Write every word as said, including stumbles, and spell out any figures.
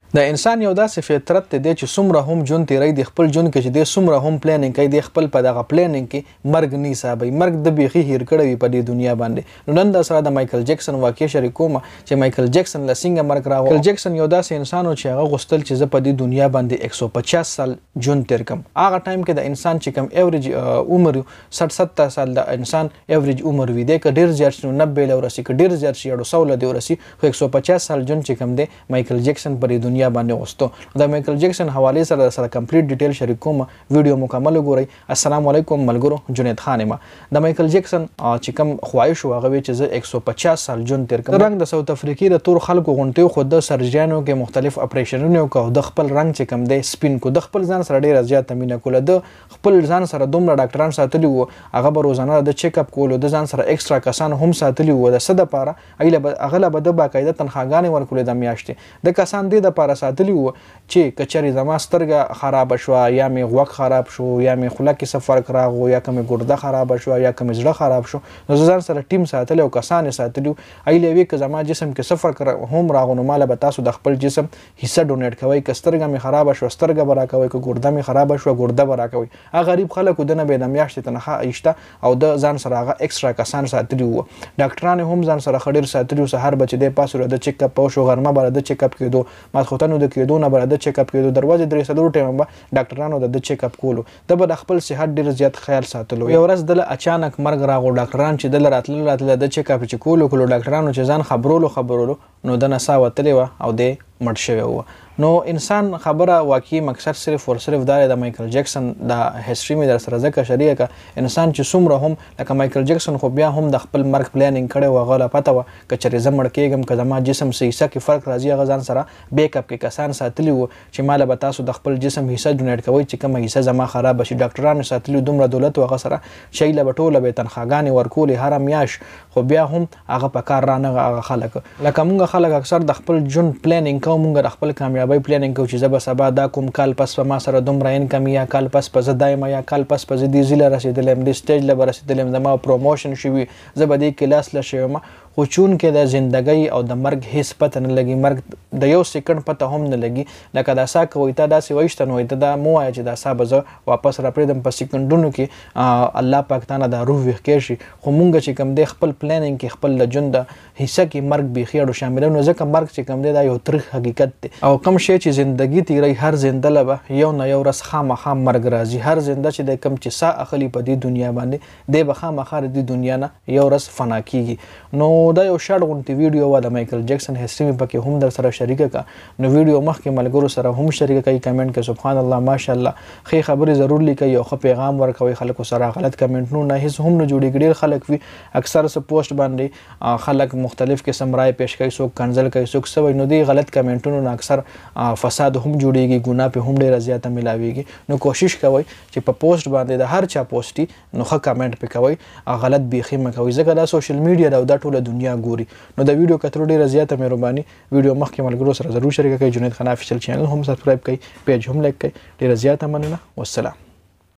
د انسان یو داسې فطرت دی چې څومره هم ژوند تیری د خپل ژوند کې چې د څومره هم پلانینګ کوي د خپل په دغه پلانینګ کې مرګ نه حسابوي مرګ د بیخي هیر کړی وي په دې دنیا باندې. نو نن د سره د مایکل جکسن واقع شریکوم چې مایکل جکسن له څنګه مرګ راغی. مایکل جکسن یو داسې انسان و چې هغه غوښتل چې زه په دې دنیا باندې یک سو پچاس سال ژوند تیر کړم. هغه ټایم کې د انسان چې کوم ایوریج عمر سټ ستر سال د انسان ایوریج عمر وي دی که ډیر زیات شي نوي له ورسي که ډیر زیات شي اړو سو له ورسي خو یک سو پچاس سال ژوند چې کوم دی مایکل جکسن په دې دنیا باندې غوښتو. د مایکل جکسن حواله سره سره کمپلیټ ډیټیل شریک کوم ویډیو مکمل وګورئ. السلام علیکم ملګرو جنید خان ما. د مایکل جکسن چې کوم خواهش هغه وی چې زه یک سو پچاس سال ژوند تیر کړم. رنګ د ساوث افریقي د تور خلکو غونټي خو د سرجانو کې مختلف اپریشنونه کو د خپل رنګ چې کوم دی سپین کو د خپل ځان سره ډیر زیات مینه کوله د خپل ځان سره دومره ډاکټران ساتلی وو هغه به روزانه د چیک اپ کولو د ځان سره ایکسترا کسان هم ساتلی وو د صد لپاره ایله اغله به د باقاعده تنخواګانې ورکولې د میاشتې د کسان دی د لپاره ساتلی وو چې کچري زما سترګه خراب شو یا می غوږ خراب شو یا می خوله کې سفر کراغو یا کوم ګرده خراب شو یا کوم زړه خراب شو نو ځان سره ټیم ساتل او کسان ساتلو ایله وی که زما جسم کې سفر کر هم راغونو مال به تاسو د خپل جسم حصہ ډونیټ کوي کسترګه می خراب شو سترګه برا کوي که ګرده می خراب شو ګرده برا کوي هغه غریب خلکو دنه به د میاشتې تنخواه ایشته او د ځان سره هغه ایکسترا کسان ساتلی وو. ډاکټران هم ځان سره خډیر ساتلی وو سحر بچ دی پاسو د چیک اپ او شو غرمه بر د چیک اپ کېدو ماخوتنو د کېدو نه بر د چیک اپ کېدو دروازه درې سلور ټیم به ډاکټرانو د چیک اپ کولو د به د خپل صحت ډیر زیات خیال ساتلو. یو ورځ د اچانک مرګ راغو ډاکټران چې د راتل راتل د چیک اپ چې کولو کولو ډاکټرانو چې ځان خبرولو خبرولو نو د نسا وتلی و او د مړ شوی و. نو انسان خبره واقعي مقصد صرف ور صرف دا د مایکل جکسن د هیستوري می در سره ځکه شریعه کا انسان چې څومره هم لکه مایکل جکسن خو بیا هم د خپل مرګ پلانینګ کړي و غلا پته و کچري زمړ کېږم که زما جسم سه حصہ کې فرق راځي هغه ځان سره بیک اپ کې کسان ساتلی وو چې مال به تاسو د خپل جسم حصہ ډونیټ کوي چې کوم حصہ زما خراب شي ډاکټرانو ساتلی دومره دولت وغه سره شي له بټوله به تنخواګانې ورکولې هر میاش خو بیا هم هغه په کار رانه هغه خلک لکه مونږ خلک اکثر د خپل جون پلانینګ کوو مونږ د خپل کامیابی پلانینګ کوو چې زه به سبا دا کوم کال پس په ما سره دومره انکم یا کال پس په زه دایمه یا کال پس په زه دې ځای له رسېدلی یم دې سټیج له به رسېدلی یم زما پروموشن شوي زه به دې کلاس له شوی یم خو چونکې د زندګۍ او د مرګ هیڅ پته نه لګي مرګ د یو سیکنډ پته هم نه لګي لکه دا سا کوي تا داسې وایشته نو ته دا مو وایه چې دا سا به زه واپس راپرېږدم په سیکنډونو کې الله پاک تا نه دا روح ویښ شي خو مونږ چې کوم دی خپل پلانینګ کې خپل د ژوند د حصه کې مرګ بیخي اړو شاملوي نو ځکه مرګ چې کوم دی دا یو تریخ حقیقت دی او کوم شی چې زندګي تیری هر زنده له به یو نه یو ورځ خامخا مرګ راځي هر زنده چې د کوم چې سا اخلي په دې دنیا باندې دی به خامخا د دنیا نه یو ورځ فنا کیږي. نو دا یو شارټ غونټي ویډیو و د مایکل جکسن هیستوري پکې هم در سره شریکه کا نو ویډیو مخکې ملګرو سره هم شریکه کوي کمنټ کې سبحان الله ماشاءالله خې خبرې ضرور لیکي او خ پیغام ورکوي خلکو سره غلط کمنټ نه هیڅ هم نه جوړي ډیر خلک وي اکثر س پوسټ باندې خلک مختلف قسم رائے پیش کوي څوک کنزل کوي څوک سوي نو دی غلط کمنټونو نه اکثر فساد هم جوړيږي ګناه په هم ډیر زیاته ملاويږي نو کوشش کوي چې په پوسټ باندې د هر چا پوسټي نو ښه کمنټ پې کوي غلط بیخي مکوي ځکه دا سوشل میډیا دا د ټوله دنیا ګوري نو د ویډیو کترو ډیره زیاته مهرباني ویډیو مخکې ملګرو سره ضرور شریک کړئ جنید خان افیشل چینل هم سبسکرایب کړئ پیج هم لایک کړئ ډیره زیاته مننه والسلام.